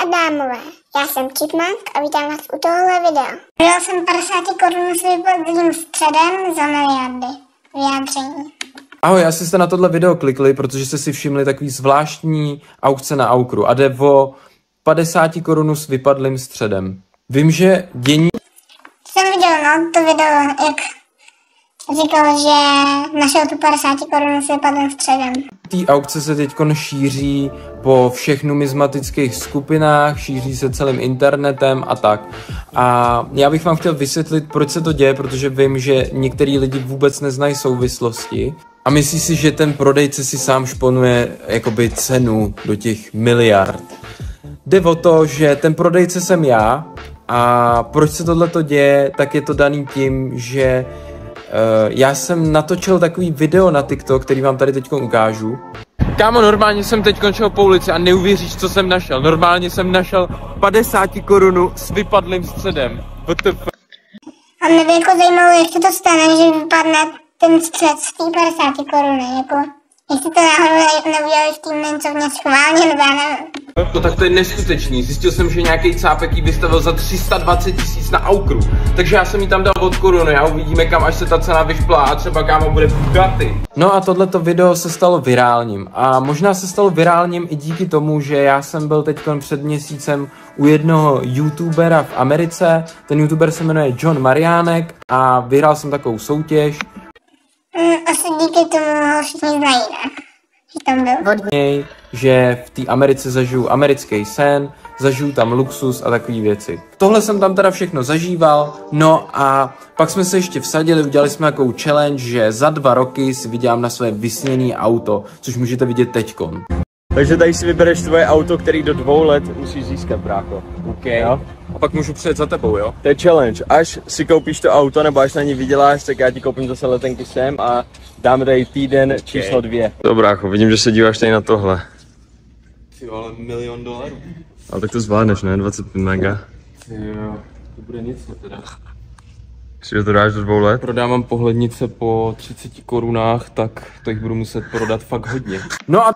dámové, já jsem Chipmunk a vítám vás u tohohle videa. Vydal jsem 50 korun s výpadlým středem za miliardy. Vyjádření. Ahoj, asi jste na tohle video klikli, protože jste si všimli takový zvláštní aukce na Aukru a jde o 50 korun s vypadlým středem. Vím, že dění... Jsem viděl, to video, jak říkal, že našel tu 50 korun s vypadlým středem. Té aukce se teď šíří po všech numizmatických skupinách, šíří se celým internetem a tak. A já bych vám chtěl vysvětlit, proč se to děje, protože vím, že některý lidi vůbec neznají souvislosti a myslí si, že ten prodejce si sám šponuje jakoby cenu do těch miliard. Jde o to, že ten prodejce jsem já a proč se tohleto děje, tak je to daný tím, že já jsem natočil takový video na TikTok, který vám tady teď ukážu. Kámo, normálně jsem teď šel po ulici a neuvěříš, co jsem našel. Normálně jsem našel 50 korun s vypadlým středem. WTF. A mě by jako zajímalo, jak se to stane, že vypadne ten střed z té 50 koruny, jako... Jestli to náhodou neudělali v tým něco schválně, nebo já nevím. No tak to je neskutečný. Zjistil jsem, že nějaký cápek jí vystavil za 320 000 na Aukru. Takže já jsem jí tam dal od koruny a uvidíme, kam až se ta cena vyšplá a třeba kámo bude Bugatti. No a tohleto video se stalo virálním. A možná se stalo virálním i díky tomu, že já jsem byl teď před měsícem u jednoho youtubera v Americe. Ten youtuber se jmenuje John Mariánek a vyhrál jsem takovou soutěž. Asi díky tomu ho všichni znají, ne? Že tam byl. Od něj, že v té Americe zažiju americký sen, zažiju tam luxus a takové věci. Tohle jsem tam teda všechno zažíval, no a pak jsme se ještě vsadili, udělali jsme takovou challenge, že za 2 roky si vydělám na své vysněné auto, což můžete vidět teďkon. Takže tady si vybereš tvoje auto, který do 2 let musíš získat, brácho. OK. Jo? A pak můžu přijet za tebou, jo? To je challenge. Až si koupíš to auto, nebo až na ní vyděláš, tak já ti koupím zase letenky sem a dáme tady týden číslo 2. To brácho, vidím, že se díváš tady na tohle. Ty ale $1 000 000. Ale tak to zvládneš, ne? 25 mega. Jo, to bude nic teda. Myslíš, že to dáš do 2 let? Prodávám pohlednice po 30 korunách, tak to jich budu muset prodat fakt hodně. No a...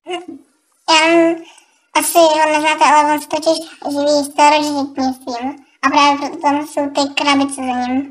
Asi ho neznáte, ale on se totiž živí starožitnictvím a právě proto tam jsou ty krabice za ním.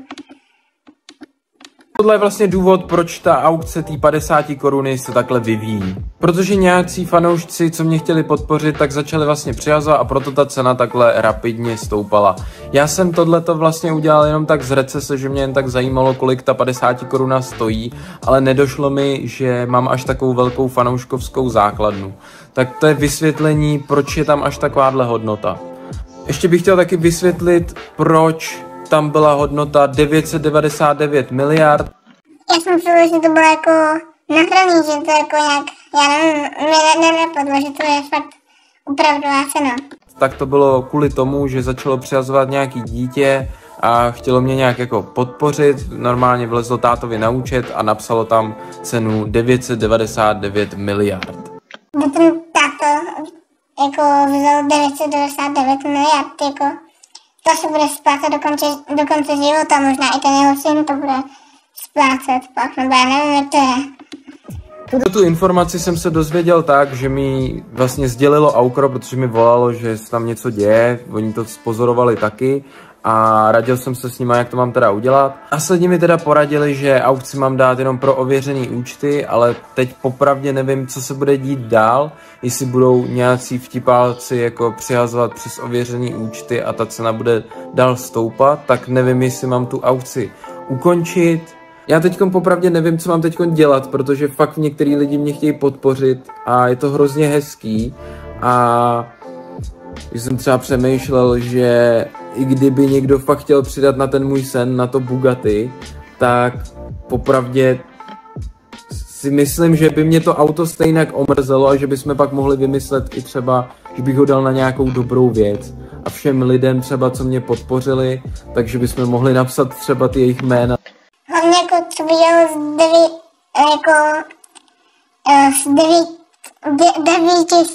Tohle je vlastně důvod, proč ta aukce té 50 koruny se takhle vyvíjí. Protože nějací fanoušci, co mě chtěli podpořit, tak začali vlastně přihazovat a proto ta cena takhle rapidně stoupala. Já jsem tohleto vlastně udělal jenom tak z recese, že mě jen tak zajímalo, kolik ta 50 koruna stojí, ale nedošlo mi, že mám až takovou velkou fanouškovskou základnu. Tak to je vysvětlení, proč je tam až takováhle hodnota. Ještě bych chtěl taky vysvětlit, proč tam byla hodnota 999 miliard. Já jsem myslel, že to bylo jako nahraný, že to jako nějak, já nevím, mě nenapadlo, že to je fakt opravdová cena. Tak to bylo kvůli tomu, že začalo přihazovat nějaký dítě a chtělo mě nějak jako podpořit. Normálně vlezlo tátovi na účet a napsalo tam cenu 999 miliard. Kdy ten táto jako vzal 999 miliard, jako to se bude splácet do konce života, možná i ten jeho syn to bude splácet pak, nebo já nevím, jak to je. Tu informaci jsem se dozvěděl tak, že mi vlastně sdělilo Aukro, protože mi volalo, že se tam něco děje, oni to pozorovali taky a radil jsem se s nima, jak to mám teda udělat. Následně mi teda poradili, že aukci mám dát jenom pro ověřený účty, ale teď popravdě nevím, co se bude dít dál, jestli budou nějací vtipálci jako přihazovat přes ověřený účty a ta cena bude dál stoupat, tak nevím, jestli mám tu aukci ukončit. Já teďkom popravdě nevím, co mám teďkom dělat, protože fakt některý lidi mě chtějí podpořit a je to hrozně hezký a jsem třeba přemýšlel, že i kdyby někdo fakt chtěl přidat na ten můj sen, na to Bugatti, tak popravdě si myslím, že by mě to auto stejně omrzelo a že bychom pak mohli vymyslet i třeba, že bych ho dal na nějakou dobrou věc. A všem lidem třeba, co mě podpořili, takže bychom mohli napsat třeba ty jejich jména. Hlavně jako co by dělal z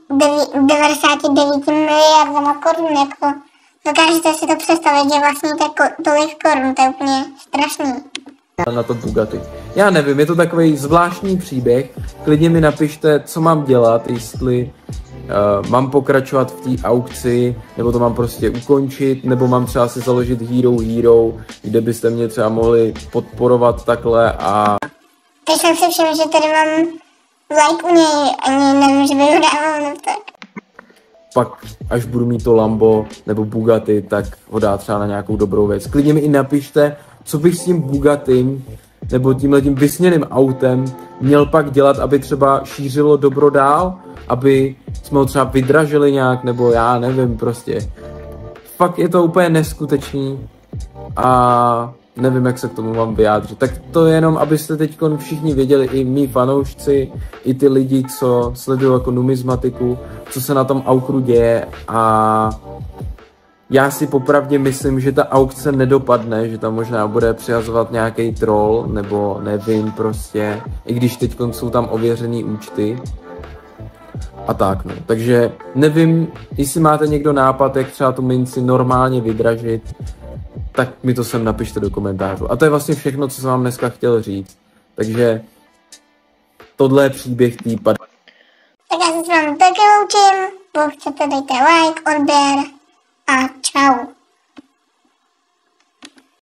99 miliardama korun, jako dokážete si to představit, že vlastně tolik korun, to je úplně strašný. Na to Bugatti. Já nevím, je to takový zvláštní příběh, klidně mi napište, co mám dělat, jestli mám pokračovat v té aukci, nebo to mám prostě ukončit, nebo mám třeba si založit Hero, kde byste mě třeba mohli podporovat takhle a... Teď jsem si všiml, že tady mám like u něj, ani nevím, že by ho dával, no tak. Pak, až budu mít to Lambo nebo Bugatti, tak ho dá třeba na nějakou dobrou věc. Klidně mi i napište, co bych s tím Bugattim nebo tímhletím vysněným autem měl pak dělat, aby třeba šířilo dobro dál, aby jsme ho třeba vydražili nějak, nebo já nevím prostě. Fakt je to úplně neskutečný a nevím, jak se k tomu mám vyjádřit. Tak to je jenom, abyste teď všichni věděli, i mý fanoušci, i ty lidi, co sledují jako numizmatiku, co se na tom aukru děje a já si popravdě myslím, že ta aukce nedopadne, že tam možná bude přihazovat nějaký troll, nebo nevím prostě, i když teď jsou tam ověřený účty a tak no. Takže nevím, jestli máte někdo nápad, jak třeba tu minci normálně vydražit, tak mi to sem napište do komentářů. A to je vlastně všechno, co jsem vám dneska chtěl říct. Takže tohle je příběh týpa. Tak já se s vámi taky loučím, pokud chcete dejte like, odběr a čau.